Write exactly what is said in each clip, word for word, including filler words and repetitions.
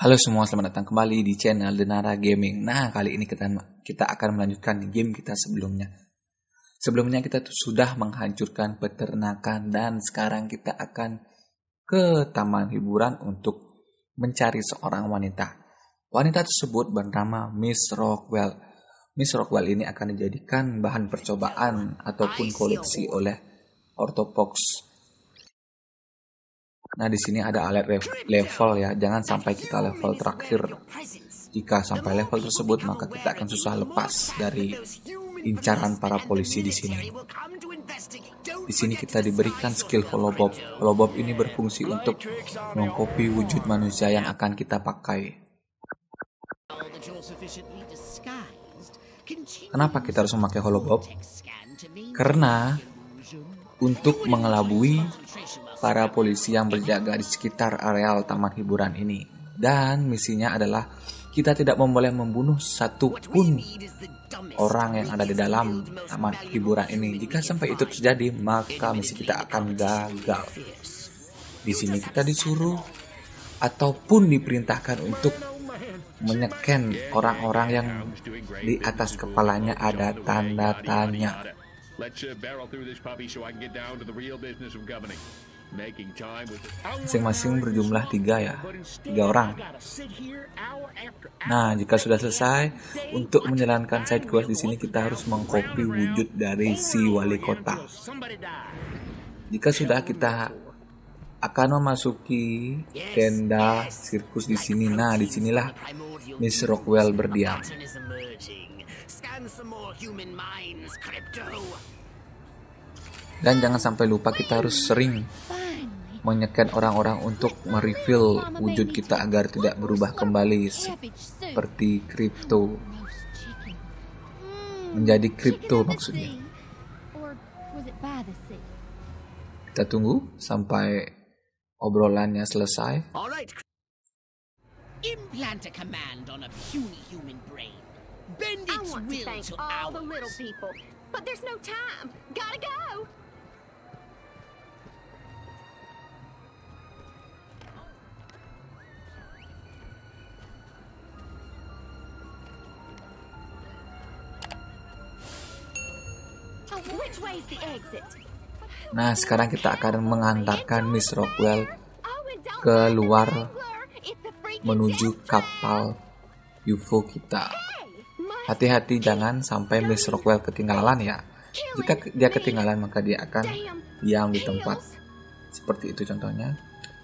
Halo semua, selamat datang kembali di channel Denara Gaming. Nah, kali ini kita kita akan melanjutkan game kita sebelumnya. Sebelumnya kita tuh sudah menghancurkan peternakan dan sekarang kita akan ke taman hiburan untuk mencari seorang wanita. Wanita tersebut bernama Miss Rockwell. Miss Rockwell ini akan dijadikan bahan percobaan ataupun koleksi oleh Orthopox. Nah, di sini ada alert level ya, jangan sampai kita level terakhir. Jika sampai level tersebut, maka kita akan susah lepas dari incaran para polisi di sini. Di sini kita diberikan skill holobob. Holobob ini berfungsi untuk mengcopy wujud manusia yang akan kita pakai. Kenapa kita harus memakai holobob? Karena untuk mengelabui para polisi yang berjaga di sekitar areal taman hiburan ini. Dan misinya adalah kita tidak boleh membunuh satu pun orang yang ada di dalam taman hiburan ini. Jika sampai itu terjadi, maka misi kita akan gagal. Di sini kita disuruh ataupun diperintahkan untuk menyeken orang-orang yang di atas kepalanya ada tanda tanya. Masing-masing berjumlah tiga ya, tiga orang. Nah, jika sudah selesai, untuk menjalankan side quest di sini kita harus mengcopy wujud dari si wali kota. Jika sudah, kita akan memasuki tenda sirkus di sini. Nah, disinilah Miss Rockwell berdiam. Dan jangan sampai lupa kita harus sering menyeken orang-orang untuk mereveal wujud kita agar tidak berubah kembali seperti kripto. Menjadi kripto maksudnya. Kita tunggu sampai obrolannya selesai. Implant a command on a puny human brain. Bend its will to ours. But there's no time. Gotta go. Which way's the exit? Nah, sekarang kita akan mengantarkan Miss Rockwell keluar menuju kapal U F O kita. Hati-hati jangan sampai Miss Rockwell ketinggalan ya. Jika dia ketinggalan maka dia akan diam di tempat. Seperti itu contohnya.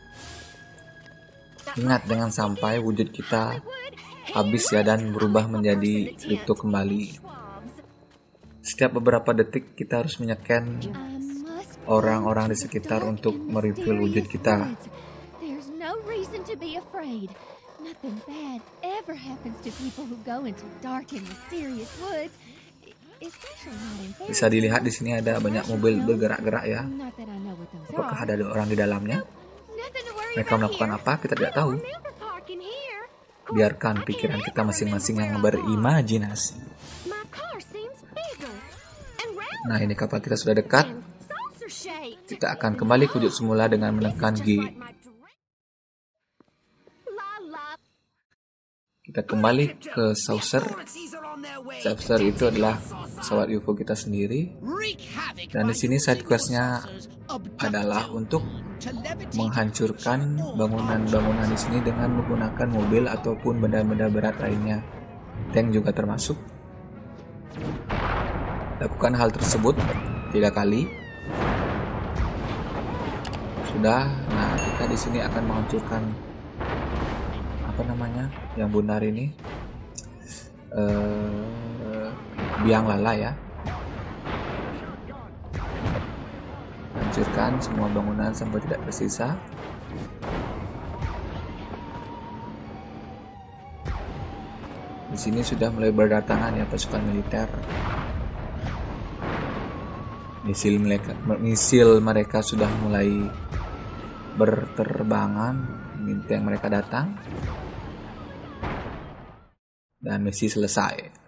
Ingat, jangan sampai wujud kita habis ya dan berubah menjadi kripto kembali. Setiap beberapa detik kita harus menyeken orang-orang di sekitar untuk mereveal wujud kita. Bisa dilihat di sini ada banyak mobil bergerak-gerak ya. Apakah ada orang di dalamnya? Mereka melakukan apa? Kita tidak tahu. Biarkan pikiran kita masing-masing yang berimajinasi. Nah, ini kapal kita sudah dekat. Kita akan kembali ke wujud semula dengan menekan G. Kita kembali ke saucer. Saucer itu adalah pesawat U F O kita sendiri. Dan di sini side questnya adalah untuk menghancurkan bangunan-bangunan di sini dengan menggunakan mobil ataupun benda-benda berat lainnya. Tank juga termasuk. Lakukan hal tersebut tiga kali. Sudah. Nah, kita di sini akan menghancurkan apa namanya yang bundar ini, uh, biang lala ya. Hancurkan semua bangunan sampai tidak tersisa. Di sini sudah mulai berdatangan ya pasukan militer. Misil mereka, misil mereka sudah mulai berterbangan, minta yang mereka datang, dan misi selesai.